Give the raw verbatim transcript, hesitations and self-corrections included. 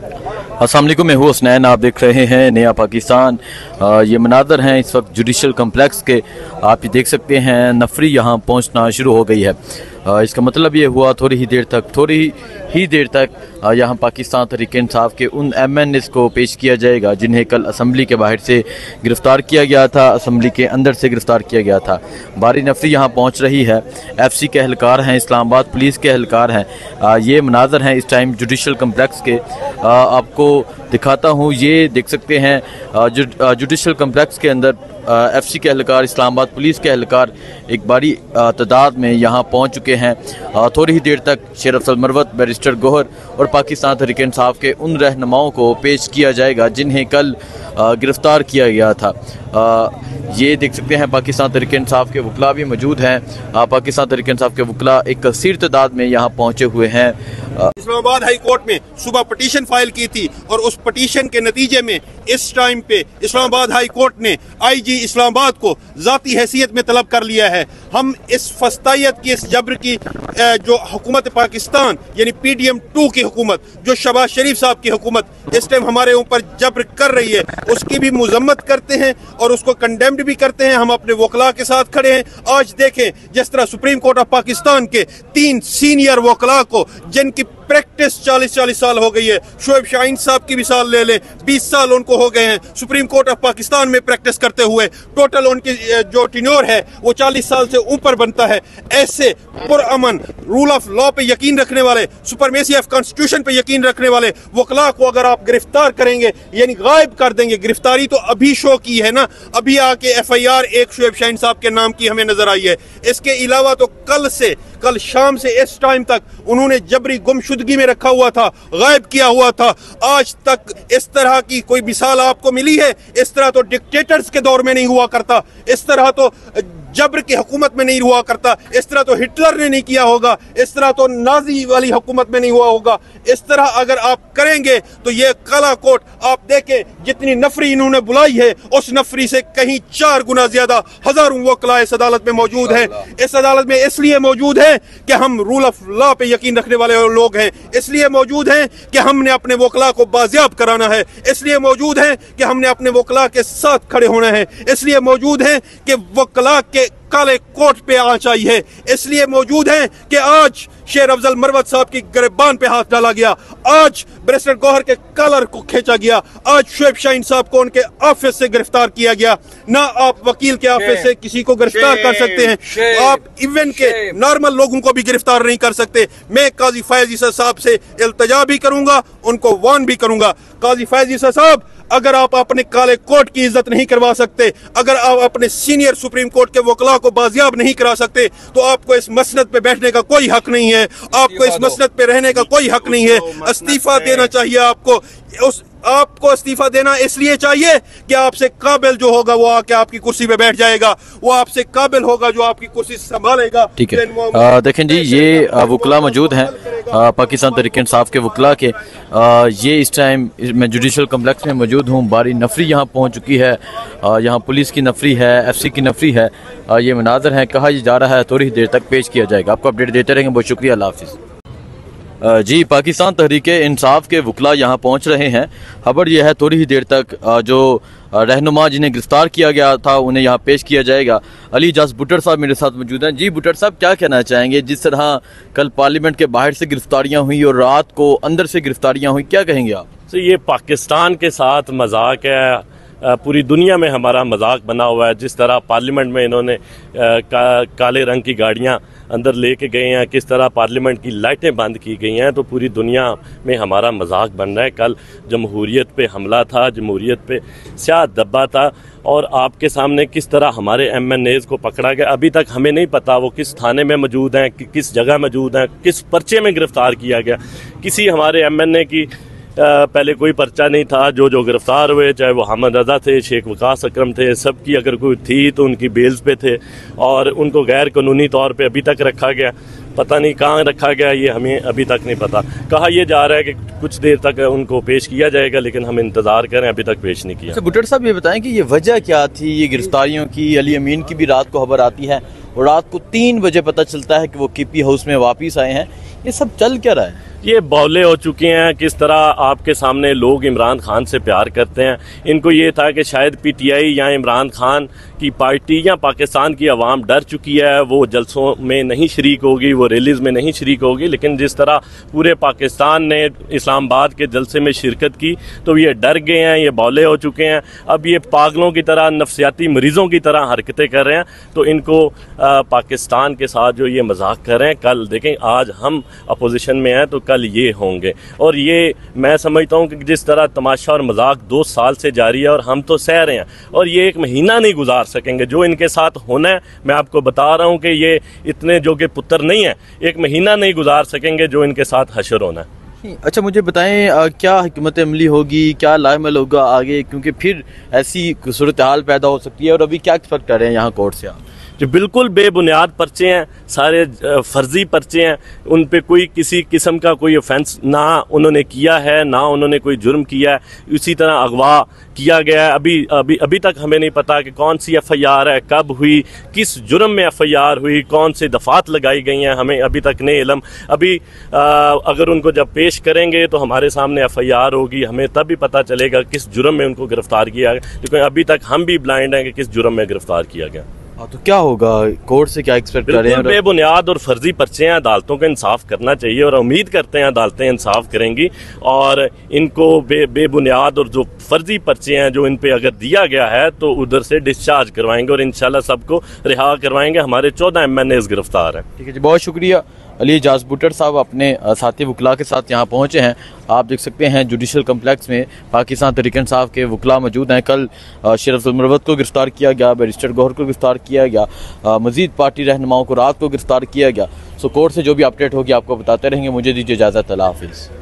अस्सलाम वालेकुम, मैं हूँ हुसनैन, आप देख रहे हैं नया पाकिस्तान। आ, ये मनाज़र हैं इस वक्त जुडिशल कम्प्लेक्स के। आप ये देख सकते हैं नफरी यहाँ पहुँचना शुरू हो गई है। आ, इसका मतलब ये हुआ थोड़ी ही देर तक थोड़ी ही देर तक यहाँ पाकिस्तान तहरीक इंसाफ के उन एम एन एस को पेश किया जाएगा जिन्हें कल असम्बली के बाहर से गिरफ़्तार किया गया था, असम्बली के अंदर से गिरफ़्तार किया गया था। बारी नफरी यहाँ पहुँच रही है। एफ सी के एहलकार हैं, इस्लामाबाद पुलिस के एहलकार हैं। आ, ये मनाज़र हैं इस टाइम जुडिशल कम्प्लेक्स के। आ, आपको दिखाता हूँ, ये देख सकते हैं जु, जुडिशल कम्प्लेक्स के अंदर एफ सी के एहलकार, इस्लामाबाद पुलिस के एहलकार एक बड़ी तादाद में यहाँ पहुँच चुके हैं। आ, थोड़ी ही देर तक शेर अफजल मरवत, बैरिस्टर गौहर और पाकिस्तान तहरीक इंसाफ के उन रहनुमाओं को पेश किया जाएगा जिन्हें कल गिरफ़्तार किया गया था। आ, ये देख सकते हैं पाकिस्तान तहरीक इंसाफ के वकला भी मौजूद हैं। पाकिस्तान तहरीक इंसाफ के वकला एक कसीर तादाद में यहाँ पहुँचे हुए हैं। इस्लामाबाद हाई कोर्ट में सुबह पटिशन फाइल की थी और उस पटिशन के नतीजे में इस टाइम पे इस्लामाबाद हाई कोर्ट ने आई जी इस्लामाबाद को ज़ाती हैसियत में तलब कर लिया है। हम इस फस्तायत की, इस जबर की जो हुकूमत पाकिस्तान यानी पी डी एम टू की हुकूमत, जो शहबाज शरीफ साहब की हुकूमत इस टाइम हमारे ऊपर जबर कर रही है, उसकी भी मुजम्मत करते हैं और उसको कंडेम्ड भी करते हैं। हम अपने वकला के साथ खड़े हैं। आज देखें जिस तरह सुप्रीम कोर्ट ऑफ पाकिस्तान के तीन सीनियर वकला को, जिनकी प्रैक्टिस चालीस चालीस साल हो गई है, शोएब शाहीन साहब की मिसाल ले लें, बीस साल उनको हो गए हैं सुप्रीम कोर्ट ऑफ पाकिस्तान में प्रैक्टिस करते हुए। टोटल उनकी जो टेन्योर है वो चालीस साल से ऊपर बनता है। ऐसे पुरअमन, रूल ऑफ लॉ पे यकीन रखने वाले, सुपरमेसी ऑफ कॉन्स्टिट्यूशन पे यकीन रखने वाले वकला को अगर आप गिरफ्तार करेंगे यानी गायब कर देंगे, गिरफ्तारी तो अभी शो की है ना, अभी आके एफ आई आर एक शोएब शाहीन साहब के नाम की हमें नजर आई है। इसके अलावा तो कल से कल शाम से इस टाइम तक उन्होंने जबरी गुमशुदगी में रखा हुआ था, गायब किया हुआ था। आज तक इस तरह की कोई मिसाल आपको मिली है? इस तरह तो डिक्टेटर्स के दौर में नहीं हुआ करता, इस तरह तो जबर की हुकूमत में नहीं हुआ करता, इस तरह तो हिटलर ने नहीं किया होगा, इस तरह तो नाजी वाली हुकूमत में नहीं हुआ होगा। इस तरह अगर आप करेंगे तो ये काला कोट आप देखें, जितनी नफरी इन्होंने बुलाई है उस नफरी से कहीं चार गुना ज्यादा हजारों वकला इस अदालत में मौजूद है। इस अदालत में इसलिए मौजूद है कि हम रूल ऑफ लॉ पे यकीन रखने वाले लोग हैं, इसलिए मौजूद हैं कि हमने अपने वकला को बाजियाब कराना है, इसलिए मौजूद हैं कि हमने अपने वकला के साथ खड़े होना है, इसलिए मौजूद हैं कि वकला के काले कोट पे आ चाहिए, इसलिए मौजूद हैं कि आज शेर अफजल मरवत साहब की गिरबान पे हाथ डाला गया, आज बैरिस्टर गौहर के कलर को खींचा गया, आज शोएब शाहीन साहब को उनके ऑफिस से गिरफ्तार किया गया। ना आप वकील के ऑफिस से किसी को गिरफ्तार कर सकते हैं, आप इवन के नॉर्मल लोगों को भी गिरफ्तार नहीं कर सकते। मैं काजी फैज ईसा साहब से इल्तिजा भी करूंगा, उनको वार्न भी करूंगा, काजी फैज ईसा साहब अगर आप अपने काले कोट की इज्जत नहीं करवा सकते, अगर आप अपने सीनियर सुप्रीम कोर्ट के वकला को बाजियाब नहीं करा सकते, तो आपको इस मसनद पे बैठने का कोई हक नहीं है, आपको इस मसनद पे रहने का कोई हक नहीं है। इस्तीफा देना चाहिए आपको। उस आपको इस्तीफा देना इसलिए चाहिए कि आपसे काबिल जो होगा वो आके आपकी कुर्सी पे बैठ जाएगा, वो आपसे काबिल होगा जो आपकी कुर्सी संभालेगा। ठीक है, देखें जी, ये वकला मौजूद हैं पाकिस्तान तहरीक इंसाफ के वकला के। आ, ये इस टाइम मैं जुडिशल कम्प्लेक्स में मौजूद हूँ। बारी नफरी यहाँ पहुँच चुकी है, यहाँ पुलिस की नफरी है, एफ सी की नफरी है। आ, ये मनाज़र हैं, कहा जा रहा है थोड़ी देर तक पेश किया जाएगा। आपको अपडेट देते रहेंगे, बहुत शुक्रिया, अल्लाह हाफिज़। जी, पाकिस्तान तहरीक इंसाफ के वकला यहाँ पहुँच रहे हैं। खबर यह है थोड़ी ही देर तक जो रहनुमा जिन्हें गिरफ्तार किया गया था उन्हें यहाँ पेश किया जाएगा। अली इजाज बुटर साहब मेरे साथ मौजूद हैं। जी बुटर साहब, क्या कहना चाहेंगे? जिस तरह कल पार्लियामेंट के बाहर से गिरफ्तारियाँ हुई और रात को अंदर से गिरफ्तारियाँ हुई, क्या कहेंगे आप? तो ये पाकिस्तान के साथ मजाक है, पूरी दुनिया में हमारा मजाक बना हुआ है। जिस तरह पार्लियामेंट में इन्होंने का, काले रंग की गाड़ियां अंदर लेके गए हैं, किस तरह पार्लियामेंट की लाइटें बंद की गई हैं, तो पूरी दुनिया में हमारा मजाक बन रहा है। कल जमहूरियत पे हमला था, जमहूरियत पे स्याह दब्बा था और आपके सामने किस तरह हमारे एम एन एज़ को पकड़ा गया। अभी तक हमें नहीं पता वो किस थाने में मौजूद हैं, कि, किस जगह मौजूद हैं, किस पर्चे में गिरफ़्तार किया गया। किसी हमारे एम एन ए की आ, पहले कोई पर्चा नहीं था। जो जो गिरफ़्तार हुए, चाहे वो हमद रज़ा थे, शेख वकास अकरम थे, सब की अगर कोई थी तो उनकी बेल्स पे थे और उनको गैर कानूनी तौर पे अभी तक रखा गया। पता नहीं कहाँ रखा गया, ये हमें अभी तक नहीं पता। कहा यह जा रहा है कि कुछ देर तक उनको पेश किया जाएगा, लेकिन हम इंतज़ार करें, अभी तक पेश नहीं किया। अच्छा बुटर साहब, ये बताएं कि ये वजह क्या थी ये गिरफ्तारियों की? अली अमीन की भी रात को खबर आती है और रात को तीन बजे पता चलता है कि वो के पी हाउस में वापस आए हैं। ये सब चल क्या रहा है? ये बौले हो चुके हैं। किस तरह आपके सामने लोग इमरान खान से प्यार करते हैं। इनको ये था कि शायद पीटीआई या इमरान खान की पार्टी या पाकिस्तान की आवाम डर चुकी है, वो जलसों में नहीं शरीक होगी, वो रैलीज़ में नहीं शरीक होगी। लेकिन जिस तरह पूरे पाकिस्तान ने इस्लामाबाद के जलसे में शिरकत की तो ये डर गए हैं, ये बौले हो चुके हैं। अब ये पागलों की तरह, नफसियाती मरीज़ों की तरह हरकतें कर रहे हैं। तो इनको आ, पाकिस्तान के साथ जो ये मजाक कर रहे हैं, कल देखें, आज हम अपोजिशन में हैं तो कल ये होंगे। और ये मैं समझता हूँ कि जिस तरह तमाशा और मजाक दो साल से जारी है और हम तो सह रहे हैं, और ये एक महीना नहीं गुजार सकेंगे जो इनके साथ होना है। मैं आपको बता रहा हूँ कि ये इतने जो कि पुत्र नहीं है, एक महीना नहीं गुजार सकेंगे जो इनके साथ हशर होना है। अच्छा, मुझे बताएं आ, क्या हिकमत अमली होगी, क्या लाएमल होगा आगे, क्योंकि फिर ऐसी सूरत हाल पैदा हो सकती है। और अभी क्या एक्सपेक्ट कर रहे हैं यहाँ कोर्ट से आप? जो बिल्कुल बेबुनियाद पर्चे हैं, सारे फर्जी पर्चे हैं, उन पे कोई किसी किस्म का कोई ऑफेंस ना उन्होंने किया है, ना उन्होंने कोई जुर्म किया है। इसी तरह अगवा किया गया है। अभी अभी अभी तक हमें नहीं पता कि कौन सी एफ आई आर है, कब हुई, किस जुर्म में एफ आई आर हुई, कौन से दफात लगाई गई हैं, हमें अभी तक नहीं इल्म। अभी आ, अगर उनको जब पेश करेंगे तो हमारे सामने एफ आई आर होगी, हमें तब भी पता चलेगा किस जुर्म में उनको गिरफ्तार किया गया। लेकिन अभी तक हम भी ब्लाइंड हैं कि किस जुर्म में गिरफ्तार किया गया। तो क्या होगा, कोर्ट से क्या एक्सपेक्ट कर रहे हैं? बेबुनियाद और फर्जी पर्चे हैं, अदालतों को इंसाफ करना चाहिए और उम्मीद करते हैं अदालतें इंसाफ करेंगी और इनको बे बेबुनियाद और जो फर्जी पर्चे हैं जो इन पे अगर दिया गया है तो उधर से डिस्चार्ज करवाएंगे और इंशाल्लाह सबको रिहा करवाएंगे। हमारे चौदह एम एन एज गिरफ्तार हैं। ठीक है जी, बहुत शुक्रिया। अली एजाज भुट्टर साहब अपने साथी वकला के साथ यहाँ पहुँचे हैं। आप देख सकते हैं जुडिशल कम्प्लेक्स में पाकिस्तान तहरीक इंसाफ के वकला मौजूद हैं। कल शरफ मुरवत को गिरफ्तार किया गया, बैरिस्टर गौहर को गिरफ्तार किया गया, मजीद पार्टी रहनुमाओं को रात को गिरफ्तार किया गया। सो कोर्ट से जो भी अपडेट होगी आपको बताते रहेंगे। मुझे दीजिए इजाज़त, अल्लाह हाफिज़।